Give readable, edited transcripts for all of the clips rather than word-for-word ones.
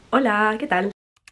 Hola, ¿qué tal?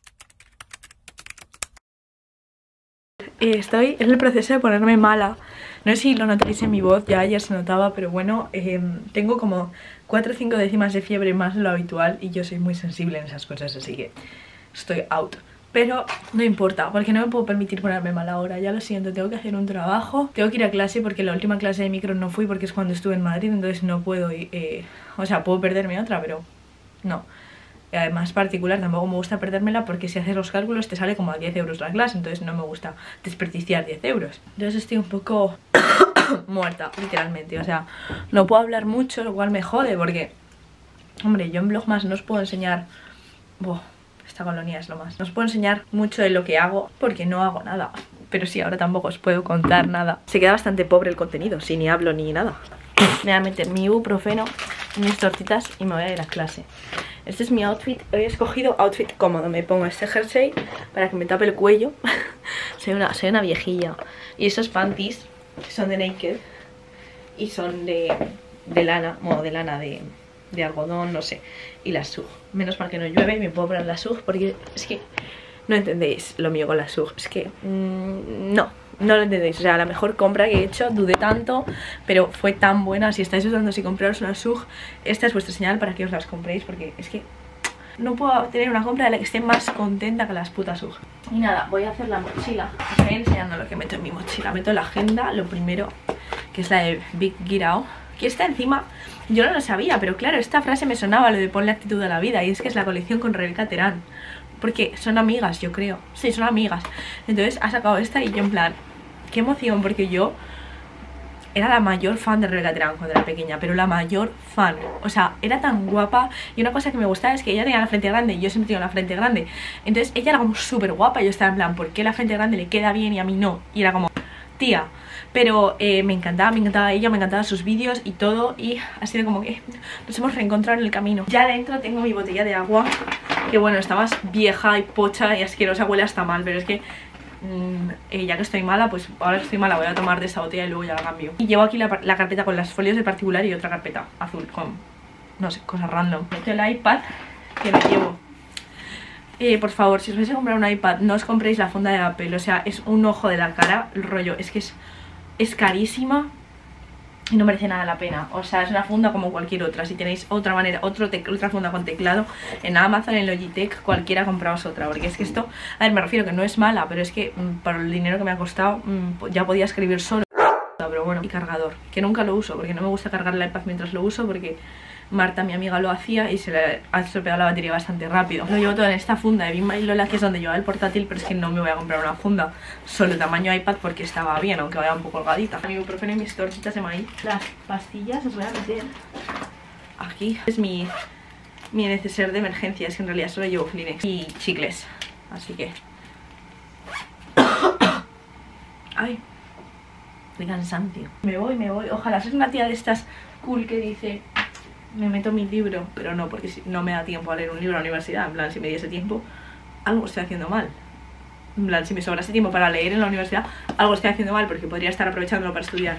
Estoy en el proceso de ponerme mala. No sé si lo notáis en mi voz, ya ayer se notaba, pero bueno, tengo como 4 o 5 décimas de fiebre más de lo habitual y yo soy muy sensible en esas cosas, así que estoy out. Pero no importa, porque no me puedo permitir ponerme mala ahora, ya lo siento, tengo que hacer un trabajo. Tengo que ir a clase porque la última clase de micro no fui porque es cuando estuve en Madrid, entonces no puedo ir, o sea, puedo perderme otra, pero no. Además particular, tampoco me gusta perdérmela porque si haces los cálculos te sale como a 10 euros la clase, entonces no me gusta desperdiciar 10 euros. Entonces estoy un poco muerta, literalmente, o sea, no puedo hablar mucho, lo cual me jode porque, hombre, yo en Vlogmas no os puedo enseñar... Buah, esta colonia es lo más. No os puedo enseñar mucho de lo que hago porque no hago nada, pero sí, ahora tampoco os puedo contar nada. Se queda bastante pobre el contenido, si ni hablo ni nada. Me voy a meter mi ibuprofeno, mis tortitas y me voy a ir a clase. Este es mi outfit, hoy he escogido outfit cómodo. Me pongo este jersey para que me tape el cuello. soy una viejilla. Y esos panties, que son de Naked y son de lana, bueno, de lana de algodón, no sé. Y las SUG, menos mal que no llueve y me puedo poner las SUG porque es que no entendéis lo mío con las SUG. Es que no lo entendéis, o sea, la mejor compra que he hecho, dudé tanto, pero fue tan buena. Si estáis dudando si compraros una SUG, esta es vuestra señal para que os las compréis, porque es que no puedo tener una compra de la que esté más contenta que las putas SUG. Y nada, voy a hacer la mochila. Os estoy enseñando lo que meto en mi mochila. Meto la agenda, lo primero, que es la de Big Get Out, que está encima. Yo no lo sabía, pero claro, esta frase me sonaba, lo de ponle actitud a la vida, y es que es la colección con Rebeca Terán. Porque son amigas, yo creo. Sí, son amigas. Entonces ha sacado esta y yo en plan, qué emoción, porque yo era la mayor fan de Rebeca Terán cuando era pequeña, pero la mayor fan. O sea, era tan guapa. Y una cosa que me gustaba es que ella tenía la frente grande y yo siempre tengo la frente grande. Entonces ella era como súper guapa y yo estaba en plan, ¿por qué la frente grande le queda bien y a mí no? Y era como, tía. Pero me encantaba ella, me encantaban sus vídeos y todo. Y ha sido como que nos hemos reencontrado en el camino. Ya dentro tengo mi botella de agua, que bueno, está más vieja y pocha y asquerosa, huele hasta mal, pero es que ya que estoy mala, pues ahora que estoy mala voy a tomar de esta botella y luego ya la cambio. Y llevo aquí la carpeta con las folios de particular y otra carpeta azul con, no sé, cosas random. Meto el iPad que lo llevo. Por favor, si os vais a comprar un iPad, no os compréis la funda de Apple, o sea, es un ojo de la cara, el rollo, es que es carísima y no merece nada la pena. O sea, es una funda como cualquier otra. Si tenéis otra manera, otra funda con teclado, en Amazon, en Logitech, cualquiera compraos otra. Porque es que esto, a ver, me refiero que no es mala, pero es que para el dinero que me ha costado ya podía escribir solo. Pero bueno, y cargador, que nunca lo uso porque no me gusta cargar el iPad mientras lo uso, porque Marta, mi amiga, lo hacía y se le ha estropeado la batería bastante rápido. Lo llevo todo en esta funda de Bimba y Lola, que es donde lleva el portátil, pero es que no me voy a comprar una funda solo tamaño iPad porque estaba bien, aunque vaya un poco holgadita. Mi ibuprofeno y mis tortitas de maíz. Las pastillas os voy a meter aquí. Es mi neceser de emergencia, es que en realidad solo llevo Kleenex y chicles, así que... Ay, de cansancio. Me voy, ojalá seas una tía de estas cool que dice... Me meto mi libro, pero no, porque no me da tiempo a leer un libro en la universidad. En plan, si me diese tiempo, algo estoy haciendo mal. En plan, si me sobrase tiempo para leer en la universidad, algo estoy haciendo mal, porque podría estar aprovechándolo para estudiar.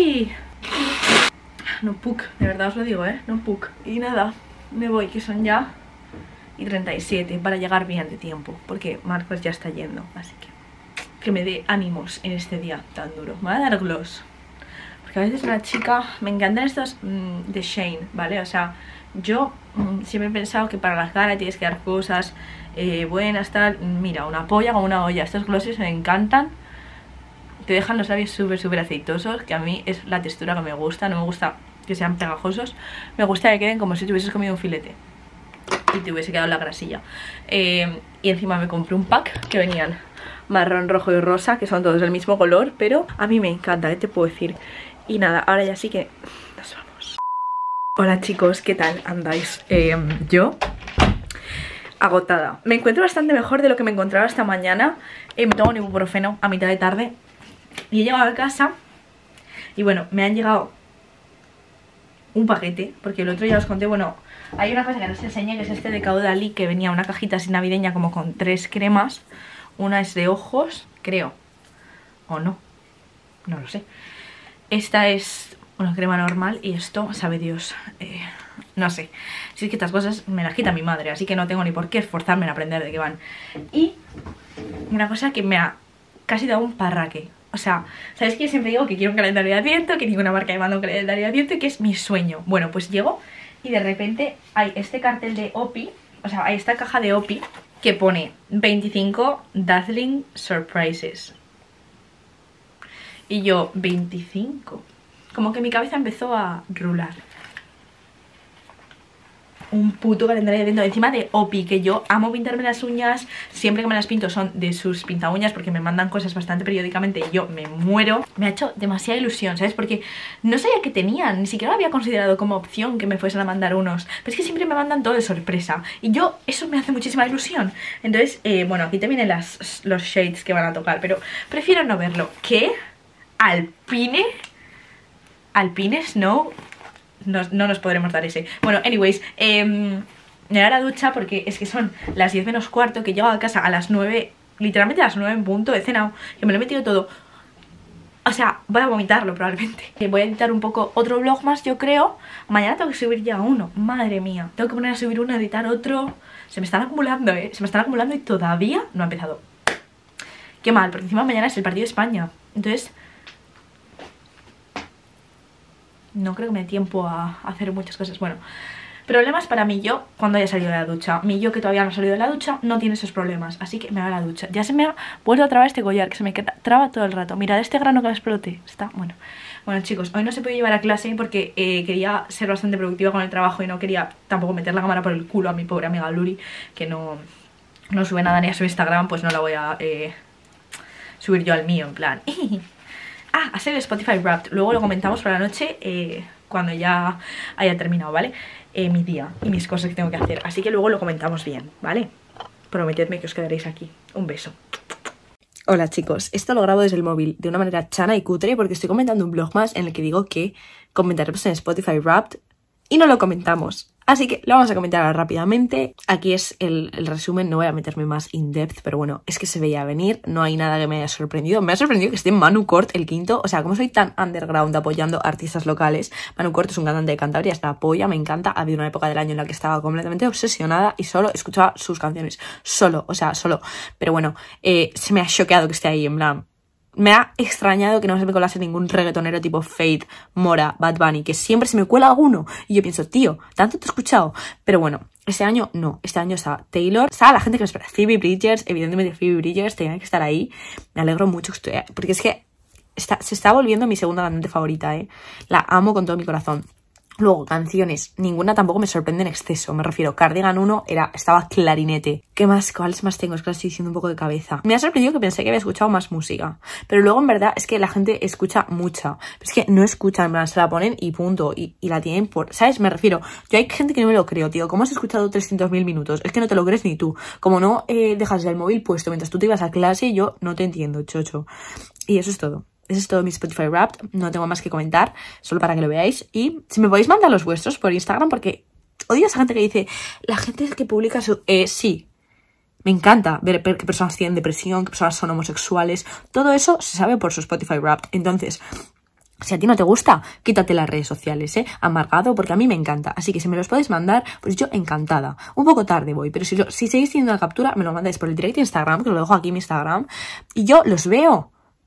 No puc, de verdad os lo digo, no puc. Y nada, me voy, que son ya y 37 para llegar bien de tiempo, porque Marcos ya está yendo, así que me dé ánimos en este día tan duro. Me voy a dar gloss. Que a veces una chica, me encantan estos de Shane, ¿vale? O sea, yo siempre he pensado que para las caras tienes que dar cosas buenas, tal. Mira, una polla con una olla. Estos glosses me encantan. Te dejan los labios súper aceitosos, que a mí es la textura que me gusta. No me gusta que sean pegajosos. Me gusta que queden como si te hubieses comido un filete y te hubiese quedado la grasilla. Y encima me compré un pack que venían marrón, rojo y rosa, que son todos del mismo color, pero a mí me encanta, ¿qué te puedo decir? Y nada, ahora ya sí que nos vamos. Hola chicos, ¿qué tal andáis? Yo agotada. Me encuentro bastante mejor de lo que me encontraba esta mañana. Me tomo un ibuprofeno a mitad de tarde y he llegado a casa y bueno, me han llegado un paquete, porque el otro ya os conté, bueno, hay una cosa que no os enseñé, que es este de Caudali, que venía una cajita así navideña como con 3 cremas. Una es de ojos, creo, o no lo sé. Esta es una crema normal y esto, sabe Dios, no sé. Si es que estas cosas me las quita mi madre, así que no tengo ni por qué esforzarme en aprender de qué van. Y una cosa que me ha casi dado un parraque. O sea, ¿sabéis que yo siempre digo que quiero un calendario de Adviento, que ninguna marca me manda un calendario de Adviento y que es mi sueño? Bueno, pues llego y de repente hay este cartel de Opi, o sea, hay esta caja de Opi que pone 25 Dazzling Surprises. Y yo, 25. Como que mi cabeza empezó a rular. Un puto calendario de Adviento encima de Opi, que yo amo pintarme las uñas. Siempre que me las pinto son de sus pinta uñas, porque me mandan cosas bastante periódicamente y yo me muero. Me ha hecho demasiada ilusión, ¿sabes? Porque no sabía que tenían, ni siquiera lo había considerado como opción que me fuesen a mandar unos. Pero es que siempre me mandan todo de sorpresa y yo, eso me hace muchísima ilusión. Entonces, bueno, aquí te vienen los shades que van a tocar, pero prefiero no verlo. ¿Qué? ¿Alpine? ¿Alpine Snow? No nos podremos dar ese. Bueno, anyways, me voy a la ducha porque es que son las 10 menos cuarto, que llego a casa a las 9, literalmente a las 9 en punto, he cenado, que me lo he metido todo. O sea, voy a vomitarlo probablemente. Voy a editar un poco otro vlog más, yo creo. Mañana tengo que subir ya uno, madre mía. Tengo que poner a subir uno, editar otro. Se me están acumulando, se me están acumulando y todavía no ha empezado. Qué mal, porque encima mañana es el partido de España. Entonces no creo que me dé tiempo a hacer muchas cosas. Bueno, problemas para mí yo cuando haya salido de la ducha. Mi yo que todavía no ha salido de la ducha no tiene esos problemas, así que me voy a la ducha. Ya se me ha vuelto a trabar este collar, que se me traba todo el rato. Mirad este grano que me explote. Está bueno. Bueno, chicos, hoy no se puede llevar a clase porque quería ser bastante productiva con el trabajo y no quería tampoco meter la cámara por el culo a mi pobre amiga Luri, que no sube nada ni a su Instagram. Pues no la voy a subir yo al mío, en plan... hacer el Spotify Wrapped. Luego lo comentamos por la noche cuando ya haya terminado, ¿vale? Mi día y mis cosas que tengo que hacer. Así que luego lo comentamos bien, ¿vale? Prometedme que os quedaréis aquí. Un beso. Hola chicos, esto lo grabo desde el móvil de una manera chana y cutre porque estoy comentando un vlog más en el que digo que comentaremos en Spotify Wrapped y no lo comentamos. Así que lo vamos a comentar ahora rápidamente. Aquí es el resumen, no voy a meterme más in depth, pero bueno, es que se veía venir, no hay nada que me haya sorprendido. Me ha sorprendido que esté Manu Cort, el quinto, o sea, como soy tan underground apoyando artistas locales. Manu Cort es un cantante de Cantabria, está apoya, me encanta. Ha habido una época del año en la que estaba completamente obsesionada y solo escuchaba sus canciones, solo. Pero bueno, se me ha choqueado que esté ahí, en plan... Me ha extrañado que no se me colase ningún reggaetonero tipo Fade, Mora, Bad Bunny, que siempre se me cuela alguno. Y yo pienso, tío, ¿tanto te he escuchado? Pero bueno, este año no. Este año está Taylor, está la gente que me espera. Phoebe Bridgers, evidentemente Phoebe Bridgers tenía que estar ahí. Me alegro mucho que estoy... Porque es que se está volviendo mi segunda cantante favorita, ¿eh? La amo con todo mi corazón. Luego, canciones, ninguna tampoco me sorprende en exceso. Me refiero, Cardigan 1 estaba clarinete. ¿Qué más? ¿Cuáles más tengo? Es que lo estoy diciendo un poco de cabeza. Me ha sorprendido que pensé que había escuchado más música. Pero luego, en verdad, es que la gente escucha mucha. Pero es que no escuchan, en plan, se la ponen y punto. Y la tienen por... ¿Sabes? Me refiero, yo hay gente que no me lo creo, tío. ¿Cómo has escuchado 300.000 minutos? Es que no te lo crees ni tú. Como no dejas el móvil puesto mientras tú te ibas a clase, yo no te entiendo, chocho. Y eso es todo. Ese es todo mi Spotify Wrapped, no tengo más que comentar, solo para que lo veáis. Y si me podéis mandar los vuestros por Instagram, porque odio a esa gente que dice, la gente es que publica su... sí, me encanta ver que personas tienen depresión, que personas son homosexuales, todo eso se sabe por su Spotify Wrapped. Entonces, si a ti no te gusta, quítate las redes sociales, amargado, porque a mí me encanta. Así que si me los podéis mandar, pues yo encantada. Un poco tarde voy, pero si seguís teniendo la captura, me lo mandáis por el direct de Instagram, que lo dejo aquí en mi Instagram, y yo los veo.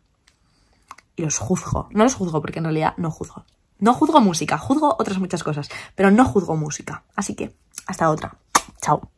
Y los juzgo. No los juzgo porque en realidad no juzgo. No juzgo música, juzgo otras muchas cosas, pero no juzgo música. Así que, hasta otra. Chao.